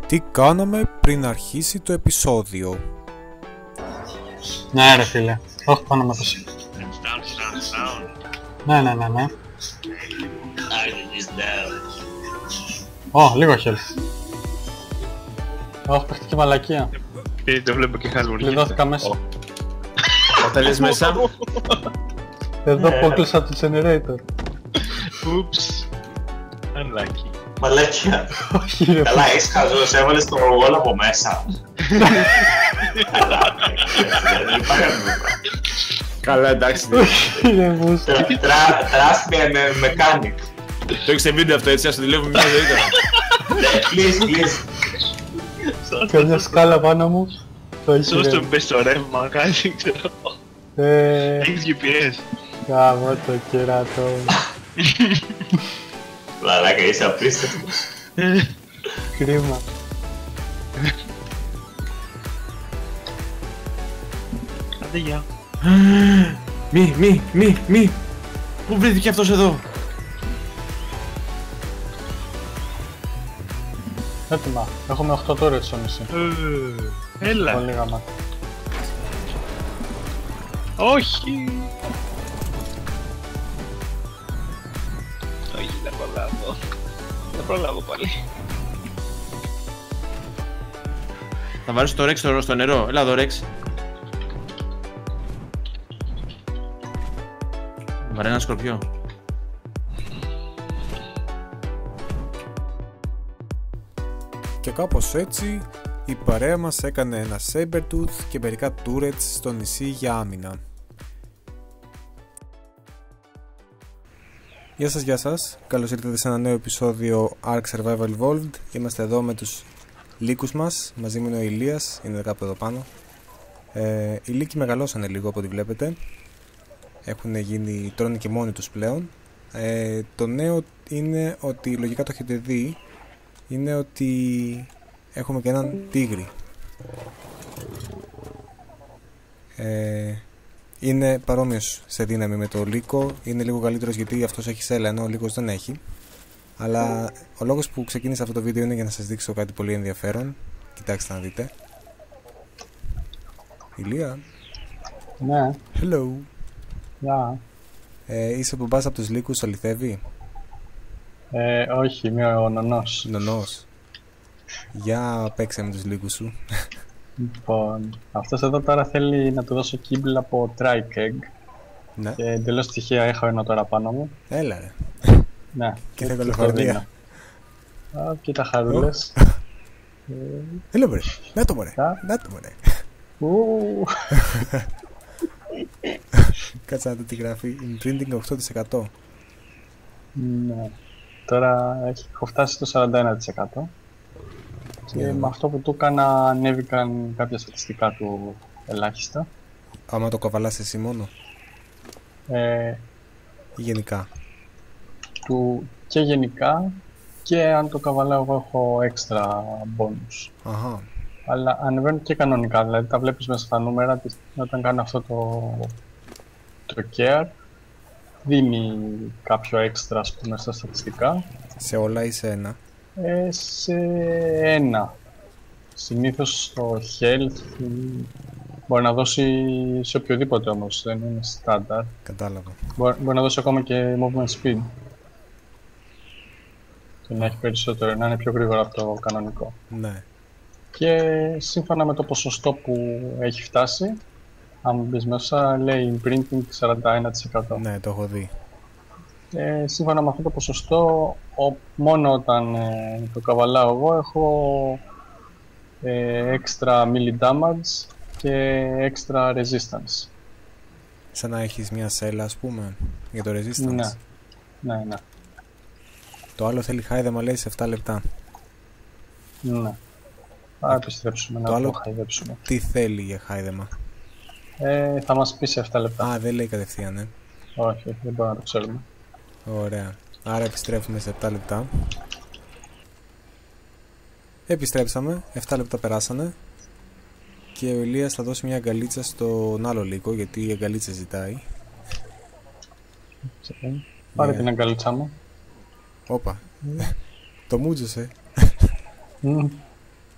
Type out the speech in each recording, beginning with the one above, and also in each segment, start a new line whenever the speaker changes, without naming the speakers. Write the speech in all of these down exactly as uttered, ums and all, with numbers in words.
Τι κάναμε πριν αρχίσει το επεισόδιο.
Ναι ρε φίλε, όχι πάνω με το σ. Ναι, ναι, ναι, ναι. Ω, λίγο χέρι. Όχι, παιχτική μαλακία.
Ε, το βλέπω και χαλουριά.
Κλειδώθηκα μέσα.
Όταν λες μέσα.
Εδώ που έκλεισα το generator.
Ούψ. Unlucky.
Μαλάκια.
Όχι ρε.
Καλά, είσαι χαζός, έβαλες το ρογόλ από μέσα. Δεν υπάρχει αυτό.
Καλά, εντάξει.
Όχι ρε μούστα.
Trust me, I'm a mechanic.
Το έχεις σε βίντεο αυτό, έτσι, ας το δουλεύουμε μια ζωή τώρα.
Please, please.
Και μια σκάλα πάνω μου. Το έχει
Σως
ρε.
το μπες στο ρεύμα, κάτι ξέρω.
Ε,
Έχεις τζι πι ες.
γάμο το κερατό.
Μαλάκα, είσαι απίστευτος.
Κρίμα.
Άντε γεια.
Μη, μη, μη, μη. Πού βρέθηκε αυτός εδώ?
Έτοιμα. Έχουμε οκτώ τώρα στο νησί.
Ε, Έλα.
Πολύ γάμα.
Όχι. Όχι, δεν προλάβω. Δεν προλάβω πάλι.
Θα βάλεις το Rex στο, στο νερό. Έλα εδώ Rex. Βαρέ ένα σκορπιό.
Και κάπως έτσι η παρέα μας έκανε ένα Sabertooth και μερικά turrets στο νησί για άμυνα. Γεια σας, γεια σας. Καλώς ήρθατε σε ένα νέο επεισόδιο Ark Survival Evolved. Είμαστε εδώ με τους λύκους μας. Μαζί μου είναι ο Ηλίας, είναι κάπου εδώ πάνω. Ε, οι λύκοι μεγαλώσανε λίγο από ό,τι βλέπετε. Έχουν γίνει, τρώνε και μόνοι τους πλέον. Ε, το νέο είναι ότι, λογικά το έχετε δει, είναι ότι έχουμε και έναν τίγρη. Ε, είναι παρόμοιος σε δύναμη με το λύκο. Είναι λίγο καλύτερος γιατί αυτός έχει σέλα ενώ ο λύκος δεν έχει. Αλλά ο λόγος που ξεκίνησα αυτό το βίντεο είναι για να σας δείξω κάτι πολύ ενδιαφέρον. Κοιτάξτε να δείτε. Ηλία.
Ναι.
Hello.
Γεια.
Ε, είσαι από μπας από τους λύκους, αληθεύει?
Ε, όχι, είμαι ο νονός.
Νονός. Για παίξε με τους λύκους σου.
Λοιπόν, αυτός εδώ τώρα θέλει να του δώσω κύμπλ από Trike Egg.
Ναι.
Και εντελώς τυχαία έχω ένα τώρα πάνω μου.
Έλα ρε.
Ναι.
Και θα
έτσι
Καλιφορνία.
το δίνω. Α, κοίτα χαρούλες.
Έλα μωρέ. Να το μωρέ.
Α.
Να το μωρέ.
Ου.
Κάτσε να δω τι γράφει. Imprinting οκτώ τοις εκατό.
Ναι. Τώρα έχει- έχω φτάσει στο σαράντα ένα τοις εκατό. Και
Yeah.
με αυτό που του έκανα ανέβηκαν κάποια στατιστικά του ελάχιστα.
Άμα το καβαλάς εσύ μόνο
Ε,
ή γενικά?
του και γενικά και αν το καβαλάω εγώ έχω έξτρα bonus.
Αχα.
Αλλά ανεβαίνουν και κανονικά, δηλαδή τα βλέπεις μέσα στα νούμερα της- όταν κάνω αυτό το, το care δίνει κάποιο έξτρα ας πούμε στα στατιστικά.
Σε όλα ή σε ένα?
Ε, σε ένα. Συνήθως στο health μ, μπορεί να δώσει σε οποιοδήποτε όμως, δεν είναι standard.
Κατάλαβα.
Μπορεί, μπορεί να δώσει ακόμα και movement speed. Και να έχει περισσότερο, να είναι πιο γρήγορα από το κανονικό.
Ναι.
Και σύμφωνα με το ποσοστό που έχει φτάσει, αν μπεις μέσα λέει imprinting σαράντα ένα τοις εκατό.
Ναι, το έχω δει.
Ε, σύμφωνα με αυτό το ποσοστό, ο, μόνο όταν ε, το καβαλάω εγώ έχω ε, extra melee damage και extra resistance.
Σαν να έχεις μια σέλα ας πούμε για το resistance.
Ναι, ναι, ναι.
Το άλλο θέλει χάιδεμα λέει σε επτά λεπτά.
ναι. Θα επιστρέψουμε
το
να
άλλο-
το χαϊδέψουμε.
Τι θέλει για χάιδεμα?
Ε, θα μας πει σε επτά λεπτά.
Α, δεν λέει κατευθείαν, ε.
Όχι, όχι, δεν μπορούμε να το ξέρουμε.
Ωραία. Άρα επιστρέφουμε σε επτά λεπτά. Επιστρέψαμε, επτά λεπτά περάσανε. Και ο Ηλίας θα δώσει μια αγκαλίτσα στον άλλο λύκο, γιατί η αγκαλίτσα ζητάει.
Πάρε
Ναι.
την αγκαλίτσα μου.
Όπα. Το μούτζωσε.
Μμ.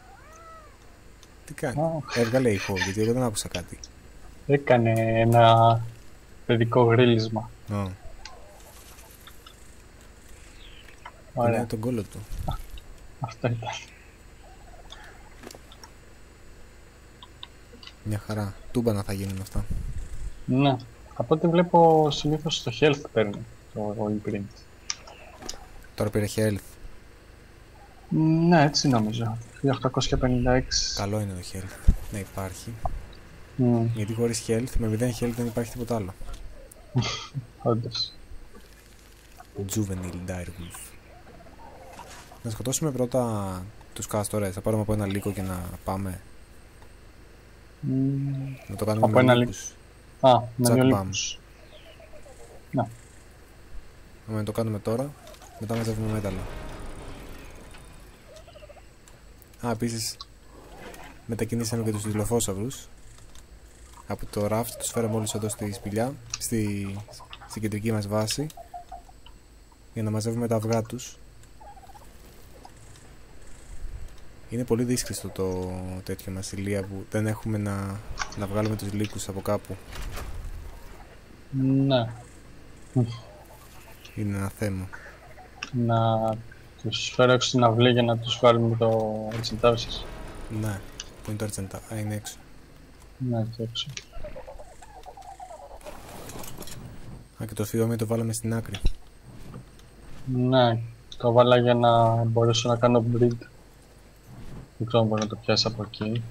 Τι κάνει.
Α.
Έβγαλε ήχο, γιατί εγώ δεν άκουσα κάτι.
Έκανε ένα παιδικό γρίλισμα.
Oh.
Ωραία.
Είναι τον κόλλο του.
Αυτό ήταν.
Μια χαρά. Τούμπανα θα γίνουν αυτά.
Ναι. Από ό,τι βλέπω συνήθως το health παίρνει το imprint.
Τώρα πήρε health.
Ναι, έτσι νομίζω. χίλια οκτακόσια πενήντα έξι.
Καλό είναι το health να υπάρχει.
Mm,
Γιατί χωρίς health, με μηδέν health δεν υπάρχει τίποτα άλλο.
όντως.
Juvenile Direwolf. Να σκοτώσουμε πρώτα τους κάστορες. Θα πάρουμε από ένα λύκο και να πάμε.
Mm,
Να το κάνουμε
Από
με
ένα
λύκους.
α, με
Jack
δύο
Bam.
λύκους. Ναι.
Αν το κάνουμε τώρα, μετά μαζεύουμε μέταλλο. Α, επίσης μετακινήσαμε και τους τυλοφόσαυρους. Από το raft τους φέραμε όλους εδώ στη σπηλιά, στη, στην κεντρική μας βάση, για να μαζεύουμε τα αυγά τους. Είναι πολύ δύσκολο το τέτοιο μας ηλία που δεν έχουμε να, να βγάλουμε τους λύκους από κάπου.
Ναι.
Είναι ένα θέμα.
Να τους φέρω έξω στην αυλή για να τους βάλουμε το εξετάσεις.
Ναι, που είναι το αρτσεντά. Α, είναι έξω.
Ναι, εκεί έξω.
Α, και το φιόμι το βάλαμε στην άκρη.
Ναι, το βάλα για να μπορέσω να κάνω breed. Δεν ξέρω αν μπορώ να το πιάσει από εκεί.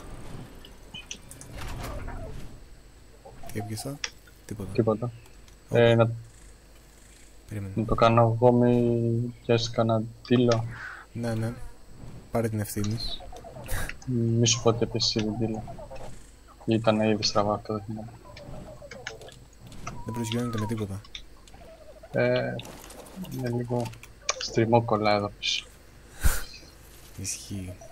Τι έπιασα? Τίποτα.
Τίποτα. Ε, να,
Περίμενε.
να το κάνω εγώ, μη πιάσει κανένα τίλο.
Ναι, ναι. Πάρε την ευθύνη.
Μη σου πω ότι επίσης ήδη τίλο. Ήταν ήδη στραβά αυτό, δεν θυμάμαι.
Δεν προσγειώνεται με τίποτα.
Ε, είναι λίγο στριμόκολλα εδώ πίσω.
Ισχύει.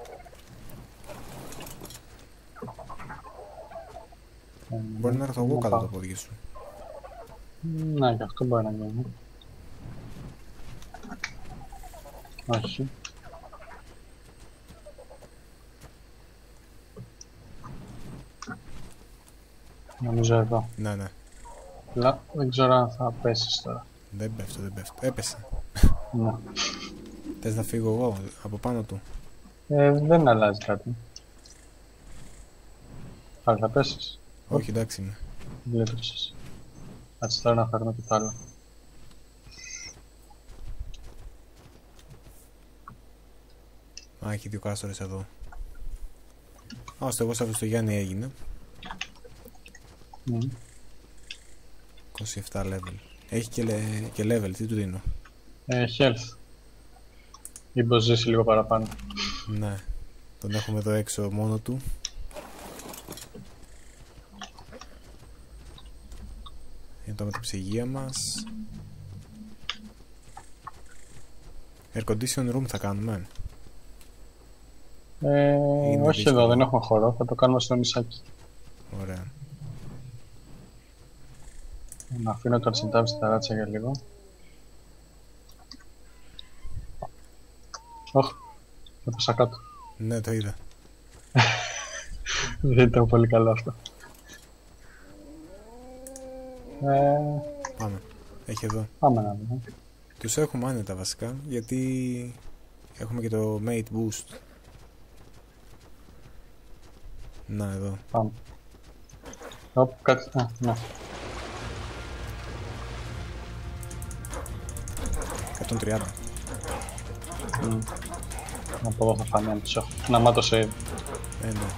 Ε,
Μπορεί να έρθω εγώ
να
κάτω από
πάω.
τα πόδια σου.
Ναι, και αυτό μπορεί να γίνει. Όχι. Νομίζω εδώ.
Ναι, ναι.
Αλλά δεν ξέρω αν θα πέσεις τώρα.
Δεν πέφτω, δεν πέφτω. Έπεσε.
Ναι.
Θες να φύγω εγώ από πάνω του?
Ε, δεν αλλάζει κάτι. Πάλι θα πέσεις.
Όχι, εντάξει είμαι.
Γλίτωσες. Κάτσε τώρα να φέρουμε και το άλλο.
Α, έχει δύο κάστορες εδώ. Α, στο εγώ σαν στο Γιάννη έγινε.
Mm.
είκοσι επτά level. Έχει και, le- και level, τι του δίνω?
Ε, health. Μήπως ζήσει λίγο παραπάνω.
Ναι. Τον έχουμε εδώ έξω μόνο του. Είναι το με την ψυγεία μας. Air condition room θα κάνουμε.
Ε,
Είναι
όχι
δύσκολο.
εδώ, δεν έχουμε χώρο. Θα το κάνουμε στο νησάκι.
Ωραία.
Να αφήνω το αρσεντάβι στα ταράτσα για λίγο. Ωχ, έπεσα κάτω.
Ναι, το είδα.
Δεν ήταν πολύ καλό αυτό. Ε,
Πάμε. Έχει εδώ.
πάμε να δούμε.
Τους έχουμε άνετα βασικά, γιατί έχουμε και το mate boost. Να, εδώ.
Πάμε. Οπ, κάτι... Α, ναι.
εκατόν τριάντα.
Mm. Από εδώ θα φανεί αν τους έχω. Να μάτω save.
Ε, ναι.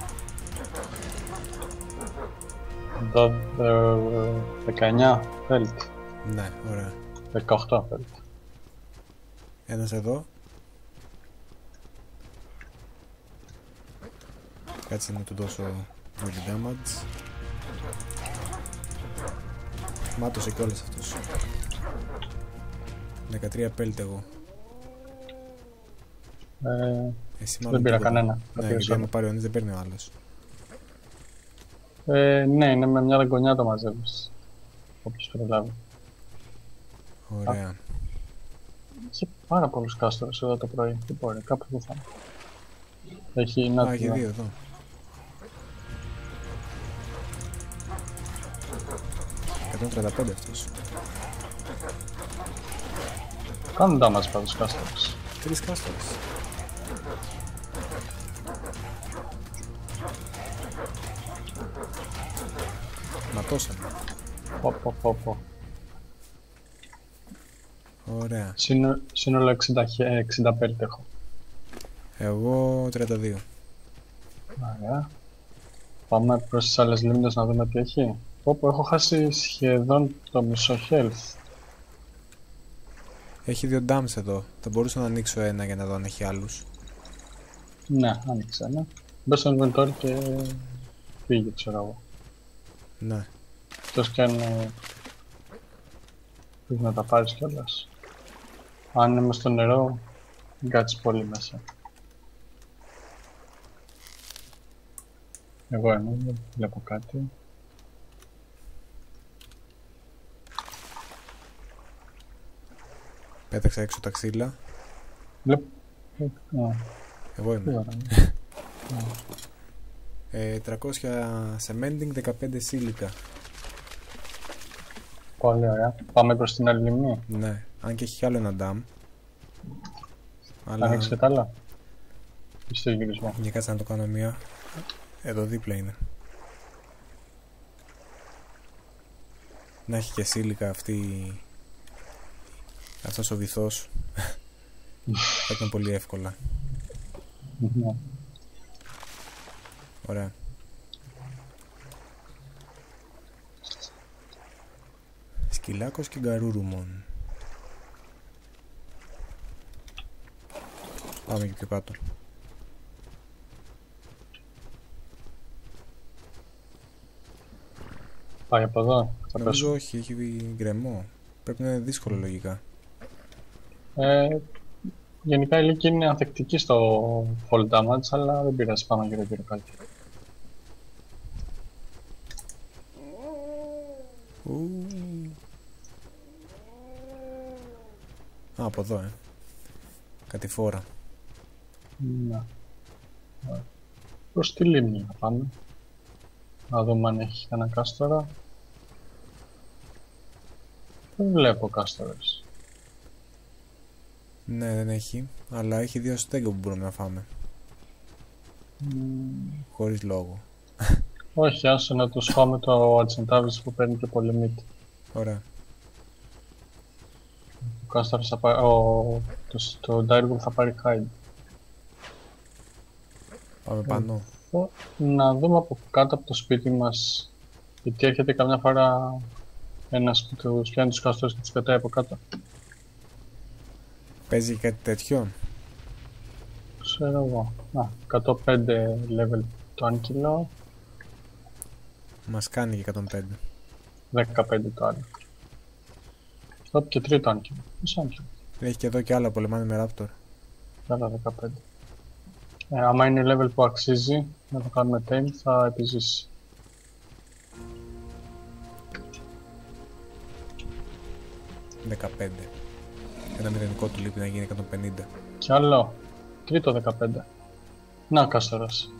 Εδώ, ε, δεκαεννιά felt.
Ναι, ωραία.
δεκαοκτώ felt.
Ένας εδώ. Κάτσε να του δώσω πολύ damage. Μάτωσε κιόλας αυτός. δεκατρία pelt εγώ.
Ε,
Εσύ μάλλον
δεν πήρα
τίποτα.
κανένα. Θα
Ναι,
πήρες
γιατί
όλα.
άμα πάρει ο ένας δεν παίρνει ο άλλος.
Ε, ναι, είναι με μια δαγκονιά το μαζεύεις. Όποιος προλάβει.
Ωραία.
Έχει πάρα πολλούς κάστορες εδώ το πρωί. Τι μπορεί, κάπου που θα είναι. Έχει, να
Α,
τη
έχει
δω.
δύο εδώ. εκατόν τριάντα πέντε αυτός.
Κάνουν damage πάντως κάστορες.
Τρεις κάστορες. Ματώσαμε.
Πω πω πω πω.
Ωραία.
Σύνο- Σύνολο εξήντα, χε- εξήντα πέντε έχω.
Εγώ τριάντα δύο.
Ωραία. Πάμε προς τις άλλες λίμνες να δούμε τι έχει. Πω πω, έχω χάσει σχεδόν το μισό health.
Έχει δύο dams εδώ. Θα μπορούσα να ανοίξω ένα για να δω αν έχει άλλους.
Ναι, άνοιξε ένα. Μπες στο inventory και φύγε, ξέρω εγώ.
Ναι.
Εκτός κι αν ε, πρέπει να τα πάρεις κιόλας. Αν είμαι στο νερό, μην κάτσεις πολύ μέσα. Εγώ είμαι, δεν βλέπω κάτι.
Πέταξα έξω τα ξύλα.
Βλέπω. Α,
Εγώ
τι
είμαι.
ώρα είναι.
Ε, τριακόσια cementing, δεκαπέντε σίλικα.
Πολύ ωραία. Πάμε προς την άλλη λίμνη.
Ναι. Αν και έχει κι άλλο ένα dam.
Θα
Αλλά
ανοίξει και τα άλλα. Ή στο γυρισμό.
για κάτσε να το κάνω μία. Εδώ δίπλα είναι. Να έχει και σίλικα αυτή... αυτός ο βυθός. Θα ήταν πολύ εύκολα.
Ναι.
Ωραία. Σκυλάκος και γκαρούρούμον. Πάμε και πιο κάτω.
Πάει από εδώ. Θα
Νομίζω
πέσω.
όχι, έχει γκρεμό. Πρέπει να είναι δύσκολο λογικά.
Ε, γενικά η Λύκη είναι ανθεκτική στο fall damage, αλλά δεν πειράζει, πάμε γύρω γύρω κάτι.
Ου. Α, από εδώ, ε. Κατηφόρα.
Ναι. Ωραία. Προς τη λίμνη να πάμε. Να δούμε αν έχει κανένα κάστορα. Δεν βλέπω κάστορες.
Ναι, δεν έχει. Αλλά έχει δύο στέγκο που μπορούμε να φάμε.
Μ,
Χωρίς λόγο.
όχι, άσε να τους φάμε το Αρτσεντάβης που παίρνει και πολύ meat.
Ωραία.
Ο κάστορας θα πάρει... Ο... Το, το Direwolf θα πάρει hide.
Πάμε πάνω.
Ω, να δούμε από κάτω από το σπίτι μας, γιατί έρχεται καμιά φορά ένας που τους πιάνει τους κάστορες και τους πετάει από κάτω.
Παίζει κάτι τέτοιο.
Ξέρω εγώ. Α, εκατόν πέντε level το άνκυλο,
Μας κάνει και εκατόν πέντε.
δεκαπέντε το άλλο. Stop και τρίτο άνκυλο. Μισό άνκυλο.
Έχει και εδώ και άλλα, πολεμάνε με Raptor.
Και άλλα δεκαπέντε. Ε, άμα είναι level που αξίζει να το κάνουμε tame, θα επιζήσει.
δεκαπέντε. Ένα μηδενικό του λείπει να γίνει εκατόν πενήντα.
Και άλλο. Τρίτο δεκαπέντε. Να, κάστορας.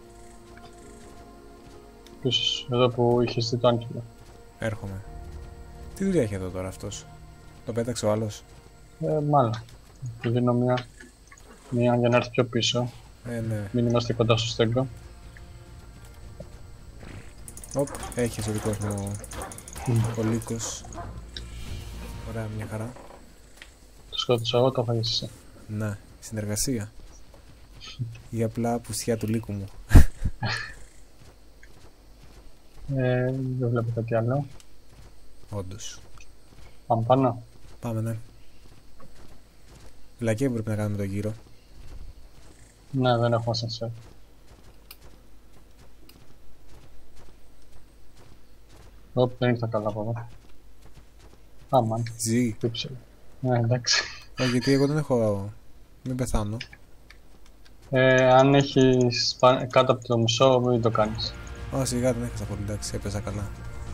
Πίσω, εδώ που είχες δει το άνκυλο.
Έρχομαι. Τι δουλειά έχει εδώ τώρα αυτός. Το πέταξε ο άλλος.
Ε, μάλλον. Του δίνω μία, μία για να έρθει πιο πίσω.
Ε, ναι.
Μην είμαστε κοντά στο στέγκο.
Οπ, έχει ο δικός μου ο Λύκος. Ωραία, μια χαρά.
Το σκότωσα εγώ, το φάγεις εσύ.
Ναι, συνεργασία. Ή απλά απουσιά του Λύκου μου.
Ε, δεν βλέπω κάτι άλλο.
Όντως.
Πάμε πάνω.
Πάμε, ναι. Βλακία πρέπει να κάνουμε το γύρο.
Ναι, δεν έχουμε sensor. Ωπ, δεν ήρθα καλά από εδώ. Άμαν,
Ζει.
πίψε. Ναι, εντάξει.
Όχι, γιατί εγώ δεν έχω... Μην πεθάνω.
Ε, αν έχεις πα- κάτω από το μισό, μην το κάνεις.
Ω, σιγά δεν έχασα πολύ, εντάξει, έπαιζα καλά.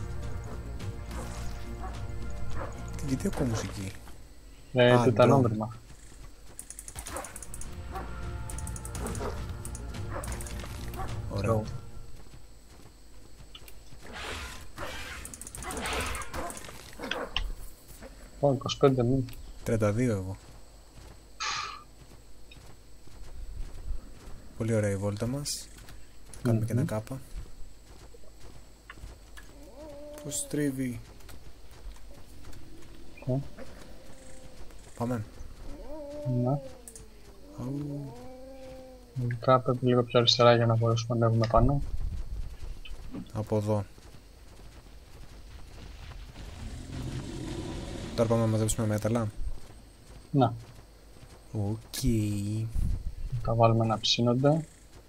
Τι- Γιατί ακούω μουσική.
Ε,
Α,
τιτανόμερμα.
Ωραία.
Ω, είκοσι πέντε μήνες.
τριάντα δύο εγώ. Πολύ ωραία η βόλτα μας. Κάνουμε
Mm-hmm.
και ένα κάπα. Πώς τρίβει.
Okay.
Πάμε.
Ναι.
Αου.
Λογικά πρέπει λίγο πιο αριστερά για να μπορέσουμε να ανέβουμε πάνω.
Από εδώ. Τώρα πάμε να μαζέψουμε μέταλλα.
Να,
Οκ.
τα βάλουμε να ψήνονται.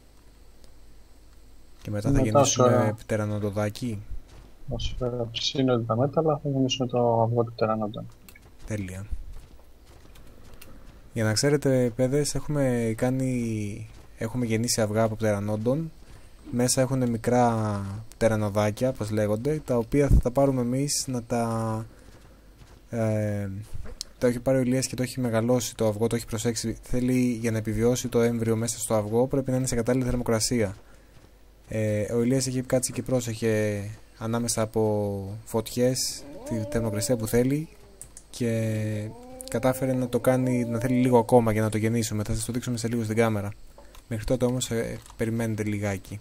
Και μετά θα
Μετά
γεννήσουμε
σωρά.
πτερανοδοδάκι.
Όσο πέρα ψήνονται τα μέταλλα, θα γεννήσουμε το αυγό του πτερανόντων.
Τέλεια. Για να ξέρετε, παιδες, έχουμε κάνει... Έχουμε γεννήσει αυγά από πτερανόντων. Μέσα έχουν μικρά πτερανοδάκια, όπως λέγονται, τα οποία θα τα πάρουμε εμείς να τα... Ε, το έχει πάρει ο Ηλίας και το έχει μεγαλώσει το αυγό, το έχει προσέξει. Θέλει για να επιβιώσει το έμβριο μέσα στο αυγό πρέπει να είναι σε κατάλληλη θερμοκρασία. Ε, ο Ηλίας έχει κάτσει και πρόσεχε ανάμεσα από φωτιές τη θερμοκρασία που θέλει και κατάφερε να το κάνει να θέλει λίγο ακόμα για να το γεννήσουμε. Θα σας το δείξουμε σε λίγο στην κάμερα. Μέχρι τότε όμως ε, περιμένετε λιγάκι.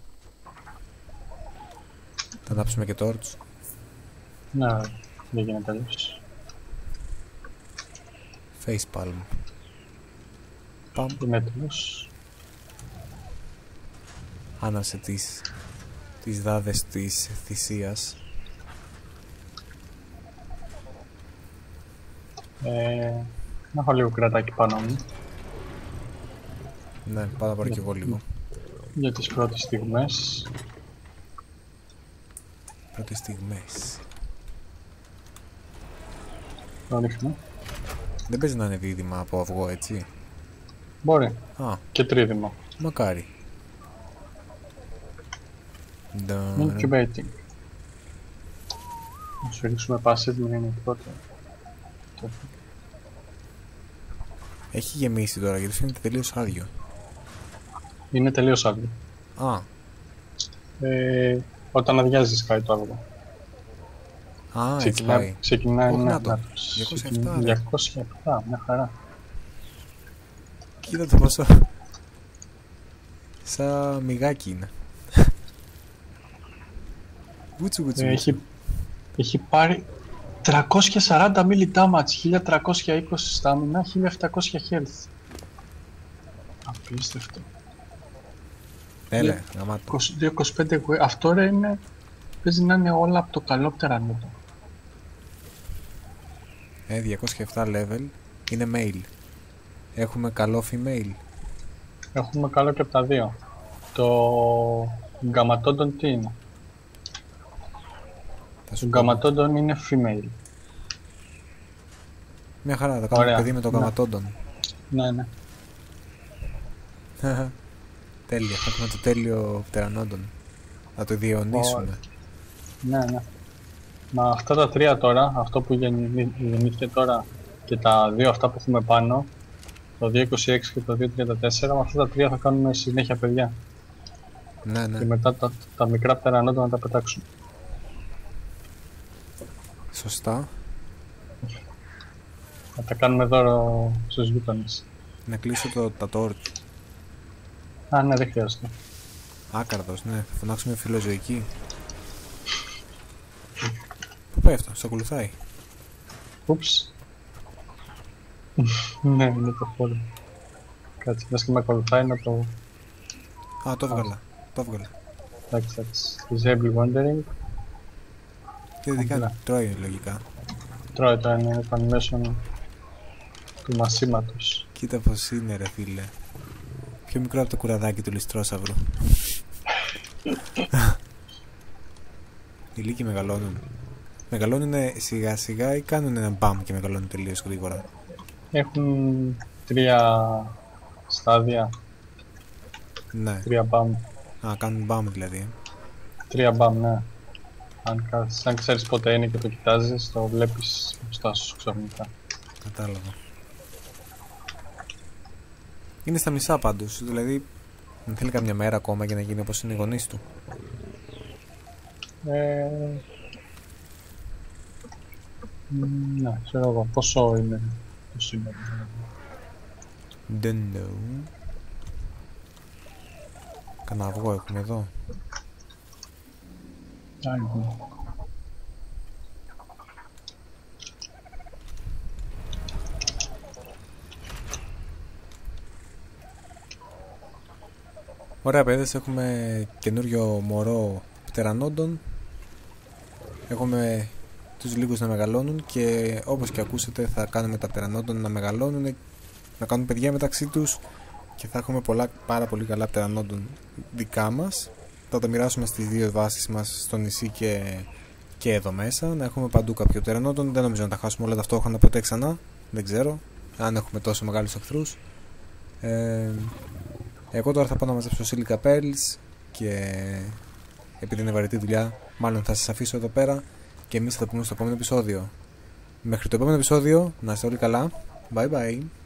Θα ανάψουμε και τόρτς.
Ναι, δεν γίνεται τέλος.
Facepalm. Παμ.
Είμαι έτοιμος.
Άνασε τις, τις δάδες της θυσίας.
Ε, να έχω λίγο κρατάκι πάνω μου
Ναι, πάω να πάρω κι εγώ λίγο.
για τις πρώτες στιγμές.
Πρώτες στιγμές.
Το ρίχνω.
Δεν παίζει να είναι δίδυμα από αυγό, έτσι.
Μπορεί.
Α,
Και τρίδημα.
μακάρι. Ντα-
Incubating. Να σου ρίξουμε passive, μην είναι πρώτο.
Έχει γεμίσει τώρα γιατί φαίνεται τελείως άδειο.
Είναι τελείως άδειο.
Α,
Ε, όταν αδειάζεις κάτι το αυγό.
α, έτσι
Ξεκινάει,
πάει.
ξεκινάει
Όχι,
ναι,
να το.
να το.
διακόσια επτά,
Ξεκινάει-
ρε.
διακόσια επτά, μια χαρά.
Κοίτα το πόσο. Σαν μυγάκι είναι. Βούτσου βούτσου.
Ε, έχει, έχει πάρει τριακόσια σαράντα μίλι damage, χίλια τριακόσια είκοσι stamina, χίλια επτακόσια health. Απίστευτο.
Έλε, γαμάτο.
είκοσι δύο είκοσι πέντε, αυτό ρε είναι, παίζει να είναι όλα από το καλό πτερανότο.
Ε, διακόσια επτά level. Είναι male. Έχουμε καλό female.
Έχουμε καλό και από τα δύο. Το γκαματόντον τι είναι?
Θα
Το
σου πω.
γκαματόντον είναι female.
Μια χαρά, θα κάνουμε
Ωραία.
παιδί με το
Ναι.
γαματόντον.
Ναι, ναι.
Τέλεια, θα έχουμε το τέλειο πτερανόντον. Θα το διαιωνίσουμε.
Ναι, ναι. Μα αυτά τα τρία τώρα, αυτό που γεννη- γεννήθηκε τώρα και τα δύο αυτά που έχουμε πάνω, το δύο είκοσι έξι και το δύο τριάντα τέσσερα, με αυτά τα τρία θα κάνουμε συνέχεια παιδιά.
Ναι, ναι,
Και μετά τα, τα μικρά πτερανότα να τα πετάξουμε.
σωστά.
Να τα κάνουμε δώρο στους γείτονες.
Να κλείσω το, τα τόρτ.
Α, ναι, δεν χρειάζεται.
Άκαρδος, ναι, θα φωνάξουμε φιλοζωική. Πού πέφτω, σ' ακολουθάει.
Ούψ. Ναι, είναι το χώρο. Κάτσε, μες και με ακολουθάει να το...
Α, το έβγαλα, το έβγαλα.
Εντάξει, εντάξει. Disable wandering.
Και δεν κάνει, τρώει λογικά.
Τρώει το είναι το animation του μασίματος.
Κοίτα πως είναι ρε φίλε. Πιο μικρό από το κουραδάκι του ληστρόσαυρου. Οι λύκοι μεγαλώνουν. Μεγαλώνουν σιγά σιγά ή κάνουν ένα μπαμ και μεγαλώνουν τελείως γρήγορα.
Έχουν τρία στάδια,
Ναι.
τρία μπαμ.
Α, κάνουν μπαμ δηλαδή.
Τρία μπαμ, ναι. Αν, κάθεσαι- αν ξέρεις πότε είναι και το κοιτάζεις, το βλέπεις μπροστά σου ξαφνικά.
Κατάλαβα. Είναι στα μισά πάντως. Δηλαδή δεν θέλει καμιά μέρα ακόμα για να γίνει όπως είναι οι γονείς του.
Ε, Μ, ναι, ξέρω εγώ. Πόσο είναι το σύνολο.
Δεν know. Κανένα αυγό έχουμε εδώ.
Άγιο.
Ωραία παιδες, έχουμε καινούριο μωρό πτερανόντων. Έχουμε τους λίγους να μεγαλώνουν και όπως και ακούσετε θα κάνουμε τα πτερανόντων να μεγαλώνουν, να κάνουν παιδιά μεταξύ τους και θα έχουμε πολλά, πάρα πολύ καλά πτερανόντων δικά μας. Θα τα μοιράσουμε στις δύο βάσεις μας στο νησί και, και εδώ μέσα. Να έχουμε παντού κάποιο πτερανόντων. Δεν νομίζω να τα χάσουμε όλα ταυτόχρονα ποτέ ξανά. Δεν ξέρω αν έχουμε τόσο μεγάλους εχθρούς. Ε, εγώ τώρα θα πάω να μαζέψω Silica Pearls και επειδή είναι βαρετή δουλειά, μάλλον θα σας αφήσω εδώ πέρα και εμείς θα τα πούμε στο επόμενο επεισόδιο. Μέχρι το επόμενο επεισόδιο, να είστε όλοι καλά. Bye bye.